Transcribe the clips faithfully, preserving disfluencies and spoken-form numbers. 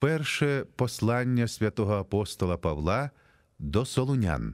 Перше послання святого апостола Павла до Солунян.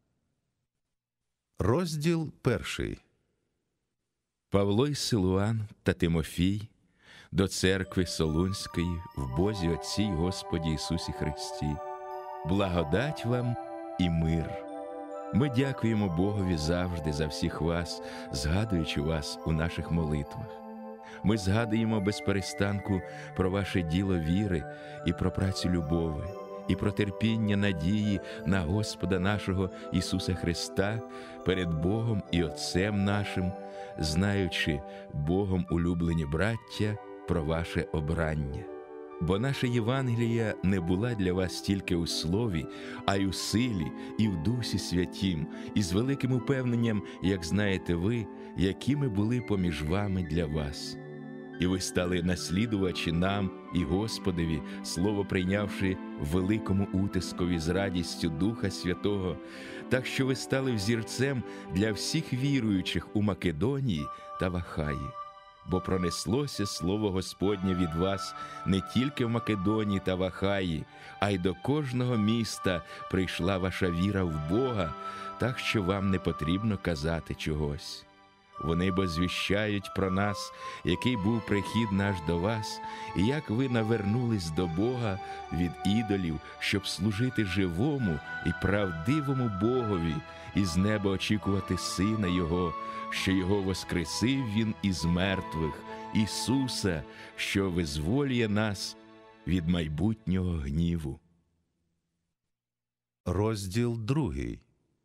Розділ перший. Павло із Силуан та Тимофій до церкви Солунської в Бозі Отці й Господі Ісусі Христі. Благодать вам і мир. Ми дякуємо Богові завжди за всіх вас, згадуючи вас у наших молитвах. Ми згадуємо без перестанку про ваше діло віри і про працю любові, і про терпіння надії на Господа нашого Ісуса Христа перед Богом і Отцем нашим, знаючи, Богом улюблені браття, про ваше обрання. Бо наша Євангелія не була для вас тільки у слові, а й у силі, і в Дусі Святім, і з великим упевненням, як знаєте ви, якими були поміж вами для вас. І ви стали наслідувачі нам і Господові, слово прийнявши в великому утискові з радістю Духа Святого, так що ви стали взірцем для всіх віруючих у Македонії та в Ахаї. Бо пронеслося слово Господнє від вас не тільки в Македонії та в Ахаї, а й до кожного міста прийшла ваша віра в Бога, так що вам не потрібно казати чогось. Вони бо звіщають про нас, який був прихід наш до вас, і як ви навернулись до Бога від ідолів, щоб служити живому і правдивому Богові, і з неба очікувати Сина Його, що Його воскресив Він із мертвих, Ісуса, що визволює нас від майбутнього гніву. Розділ другий.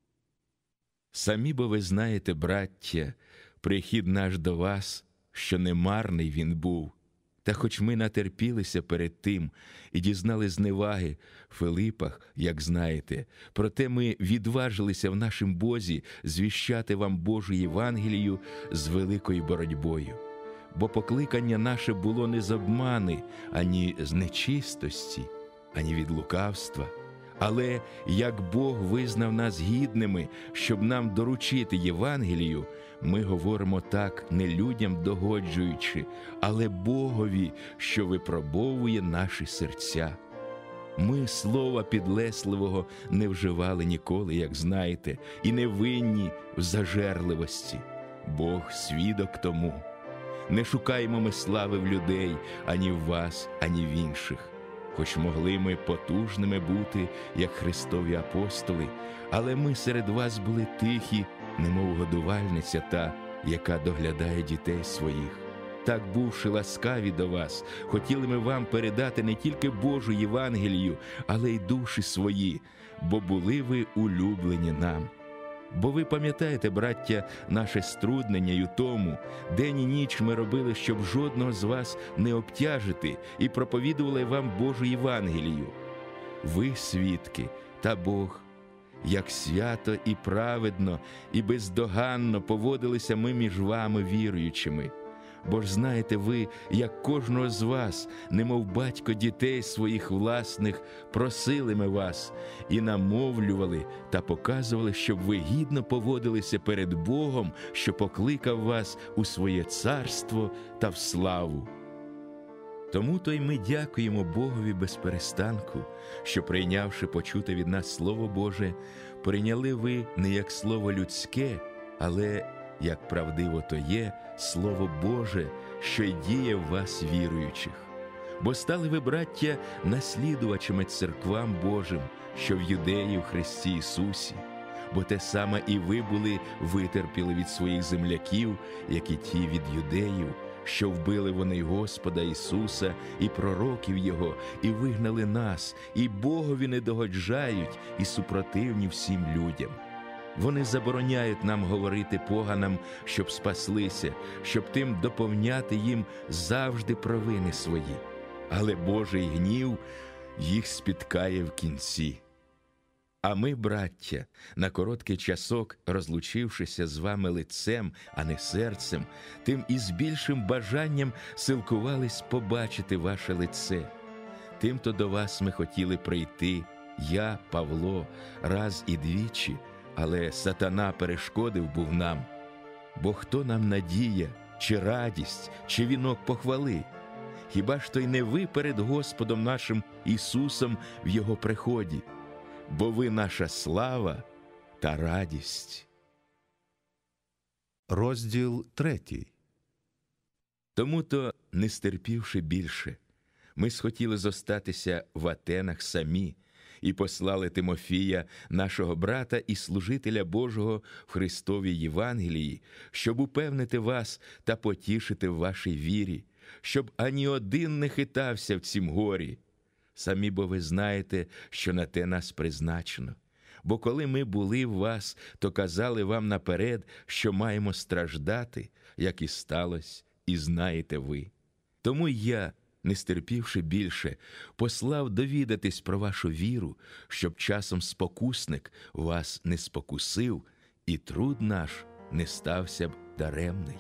Самі бо ви знаєте, браття, прихід наш до вас, що не марний він був. Та хоч ми натерпілися перед тим і дізнали зневаги в Филипах, як знаєте, проте ми відважилися в нашім Бозі звіщати вам Божу Євангелію з великою боротьбою. Бо покликання наше було не з обмани, ані з нечистості, ані від лукавства. Але як Бог визнав нас гідними, щоб нам доручити Євангелію, ми говоримо так, не людям догоджуючи, але Богові, що випробовує наші серця. Ми слова підлесливого не вживали ніколи, як знаєте, і не винні в зажерливості. Бог свідок тому. Не шукаємо ми слави в людей, ані в вас, ані в інших. Хоч могли ми потужними бути, як Христові апостоли, але ми серед вас були тихі, немов годувальниця та, яка доглядає дітей своїх. Так, бувши ласкаві до вас, хотіли ми вам передати не тільки Божу Євангелію, але й душі свої, бо були ви улюблені нам. Бо ви пам'ятаєте, браття, наше струднення й у тому, день і ніч ми робили, щоб жодного з вас не обтяжити, і проповідували вам Божу Євангелію. Ви свідки, та Бог, як свято і праведно, і бездоганно поводилися ми між вами віруючими. Бо ж знаєте ви, як кожного з вас, немов батько дітей своїх власних, просили ми вас і намовлювали та показували, щоб ви гідно поводилися перед Богом, що покликав вас у своє царство та в славу. Тому то й ми дякуємо Богові без перестанку, що, прийнявши почуте від нас Слово Боже, прийняли ви не як слово людське, але як правдиво то є Слово Боже, що й діє в вас віруючих. Бо стали ви, браття, наслідувачами церквам Божим, що в Юдеї в Христі Ісусі. Бо те саме і ви були витерпіли від своїх земляків, як і ті від юдеїв, що вбили вони й Господа Ісуса, і пророків Його, і вигнали нас, і Богові не догоджають, і супротивні всім людям. Вони забороняють нам говорити поганам, щоб спаслися, щоб тим доповняти їм завжди провини свої. Але Божий гнів їх спіткає в кінці. А ми, браття, на короткий часок, розлучившися з вами лицем, а не серцем, тим і з більшим бажанням силкувались побачити ваше лице. Тим-то до вас ми хотіли прийти, я, Павло, раз і двічі, але сатана перешкодив був нам. Бо хто нам надія, чи радість, чи вінок похвали? Хіба ж то й не ви перед Господом нашим Ісусом в Його приході? Бо ви наша слава та радість. Розділ третій. Тому-то, не стерпівши більше, ми схотіли зостатися в Атенах самі і послали Тимофія, нашого брата і служителя Божого в Христовій Євангелії, щоб упевнити вас та потішити в вашій вірі, щоб ані один не хитався в цім горі. Самі бо ви знаєте, що на те нас призначено. Бо коли ми були в вас, то казали вам наперед, що маємо страждати, як і сталося, і знаєте ви. Тому я, не стерпівши більше, послав довідатись про вашу віру, щоб часом спокусник вас не спокусив, і труд наш не стався б даремний.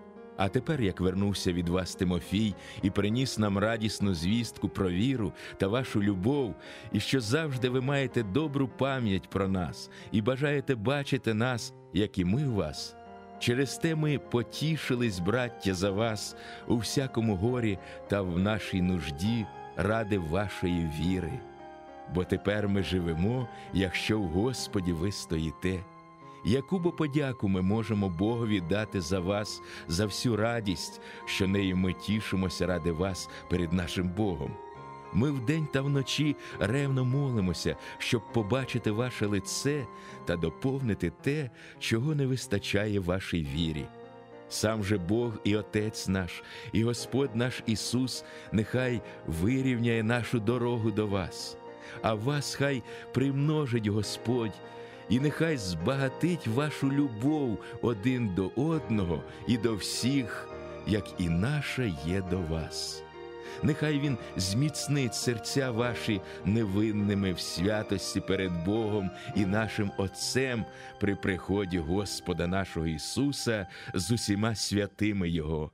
А тепер, як вернувся від вас Тимофій і приніс нам радісну звістку про віру та вашу любов, і що завжди ви маєте добру пам'ять про нас і бажаєте бачити нас, як і ми вас, через те ми потішились, браття, за вас у всякому горі та в нашій нужді ради вашої віри. Бо тепер ми живемо, якщо в Господі ви стоїте. Яку бо подяку ми можемо Богові дати за вас, за всю радість, що нею ми тішимося ради вас перед нашим Богом? Ми вдень та вночі ревно молимося, щоб побачити ваше лице та доповнити те, чого не вистачає вашій вірі. Сам же Бог і Отець наш, і Господь наш Ісус нехай вирівняє нашу дорогу до вас, а вас хай примножить Господь, і нехай збагатить вашу любов один до одного і до всіх, як і наша є до вас. Нехай Він зміцнить серця ваші невинними в святості перед Богом і нашим Отцем при приході Господа нашого Ісуса з усіма святими Його.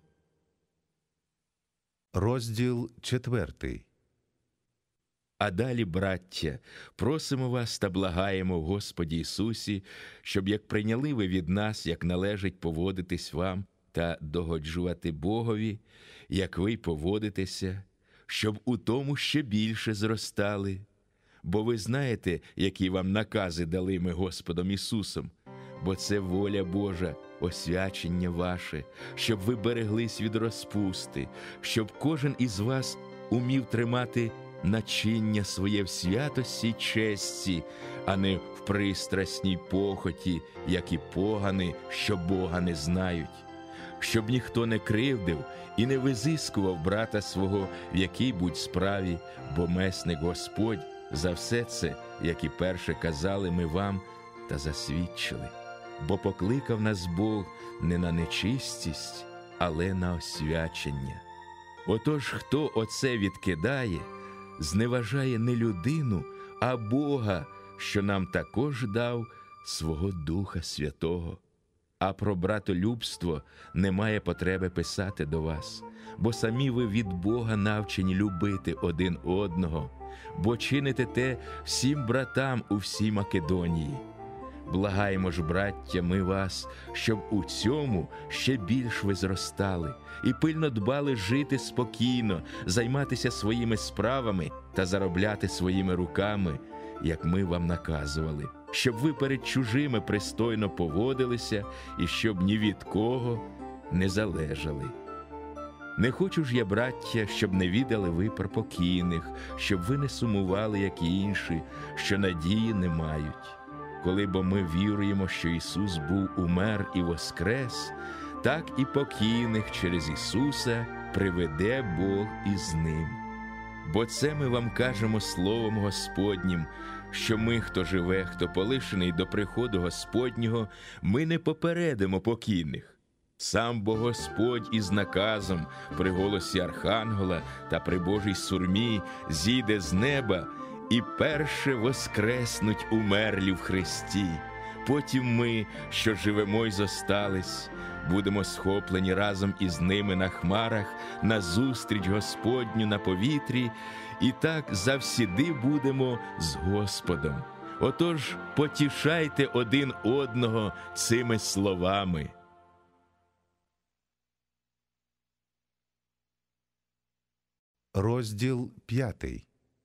Розділ четвертий. А далі, браття, просимо вас та благаємо в Господі Ісусі, щоб як прийняли ви від нас, як належить поводитись вам та догоджувати Богові, як ви поводитеся, щоб у тому ще більше зростали. Бо ви знаєте, які вам накази дали ми Господом Ісусом, бо це воля Божа, освячення ваше, щоб ви береглись від розпусти, щоб кожен із вас умів тримати начиння своє в святості й честі, а не в пристрасній похоті, як і погани, що Бога не знають. Щоб ніхто не кривдив і не визискував брата свого в якій-будь справі, бо месник Господь за все це, як і перше казали ми вам та засвідчили. Бо покликав нас Бог не на нечистість, але на освячення. Отож, хто оце відкидає, зневажає не людину, а Бога, що нам також дав свого Духа Святого. А про братолюбство немає потреби писати до вас, бо самі ви від Бога навчені любити один одного, бо чините те всім братам у всій Македонії. Благаємо ж, браття, ми вас, щоб у цьому ще більш ви зростали і пильно дбали жити спокійно, займатися своїми справами та заробляти своїми руками, як ми вам наказували, щоб ви перед чужими пристойно поводилися і щоб ні від кого не залежали. Не хочу ж я, браття, щоб не відали ви про покійних, щоб ви не сумували, як і інші, що надії не мають. Коли бо ми віруємо, що Ісус був умер і воскрес, так і покійних через Ісуса приведе Бог із Ним. Бо це ми вам кажемо словом Господнім, що ми, хто живе, хто полишений до приходу Господнього, ми не попередимо покійних. Сам бо Господь із наказом при голосі архангела та при Божій сурмі зійде з неба, і перше воскреснуть умерлі в Христі. Потім ми, що живемо й зостались, будемо схоплені разом із ними на хмарах, на зустріч Господню на повітрі, і так завсіди будемо з Господом. Отож, потішайте один одного цими словами. Розділ п'ятий.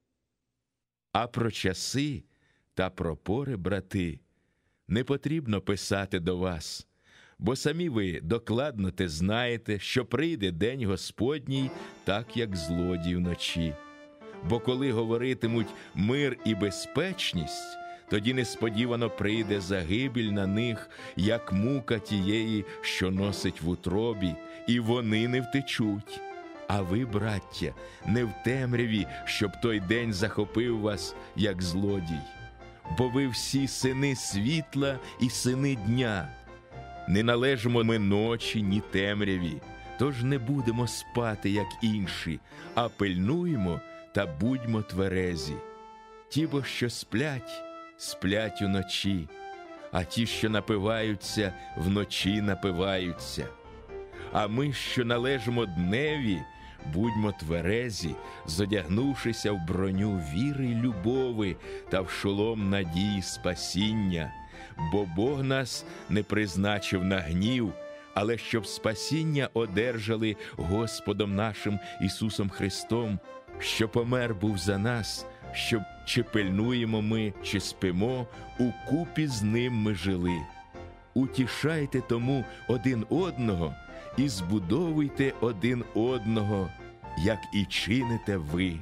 А про часи та про пори, брати, не потрібно писати до вас, бо самі ви докладно те знаєте, що прийде день Господній, так як злодій вночі. Бо коли говоритимуть мир і безпечність, тоді несподівано прийде загибель на них, як мука тієї, що носить в утробі, і вони не втечуть. А ви, браття, не в темряві, щоб той день захопив вас, як злодій. Бо ви всі сини світла і сини дня. Не належимо ми ночі, ні темряві, тож не будемо спати, як інші, а пильнуємо та будьмо тверезі. Ті бо, що сплять, сплять уночі, а ті, що напиваються, вночі напиваються. А ми, що належимо дневі, будьмо тверезі, зодягнувшися в броню віри й любови та в шолом надії спасіння, бо Бог нас не призначив на гнів, але щоб спасіння одержали Господом нашим Ісусом Христом, що помер був за нас, щоб чи пильнуємо ми, чи спимо, укупі з ним ми жили. Утішайте тому один одного і збудовуйте один одного, як і чините ви.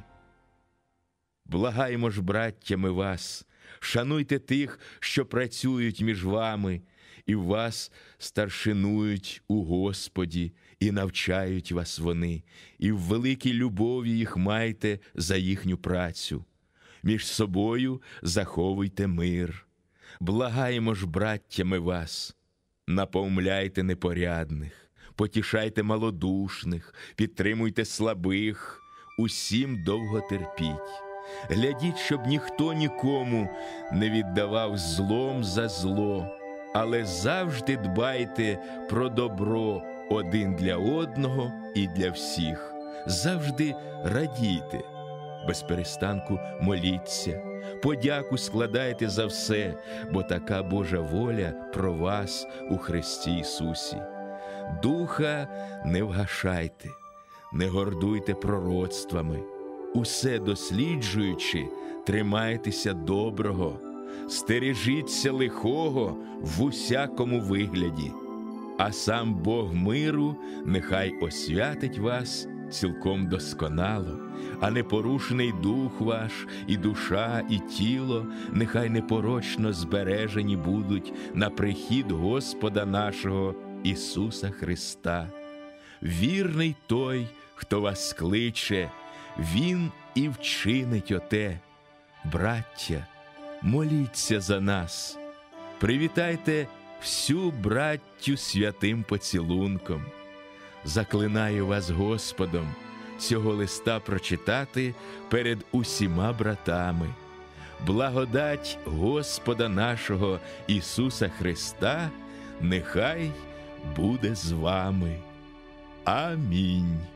Благаємо ж, браттями, вас, шануйте тих, що працюють між вами, і вас старшинують у Господі, і навчають вас вони, і в великій любові їх майте за їхню працю. Між собою заховуйте мир. Благаємо ж, браттями, вас, напомляйте непорядних, потішайте малодушних, підтримуйте слабих, усім довго терпіть. Глядіть, щоб ніхто нікому не віддавав злом за зло, але завжди дбайте про добро один для одного і для всіх. Завжди радійте, без перестанку моліться, подяку складайте за все, бо така Божа воля про вас у Христі Ісусі. Духа не вгашайте, не гордуйте пророцтвами, усе досліджуючи, тримайтеся доброго, стережіться лихого в усякому вигляді, а сам Бог миру нехай освятить вас цілком досконало, а непорушний дух ваш, і душа, і тіло нехай непорочно збережені будуть на прихід Господа нашого Ісуса Христа. Вірний той, хто вас кличе, Він і вчинить оте. Браття, моліться за нас. Привітайте всю браттю святим поцілунком. Заклинаю вас Господом цього листа прочитати перед усіма братами. Благодать Господа нашого Ісуса Христа нехай буде з вами. Амінь.